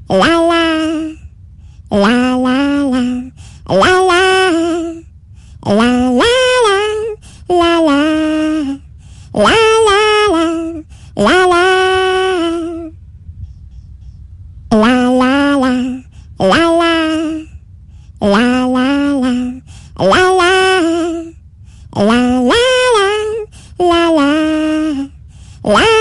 la la, la la la, la la, la la la, la la, la la la, la la, la la la, la la, la la la, la la, la la la, la la, la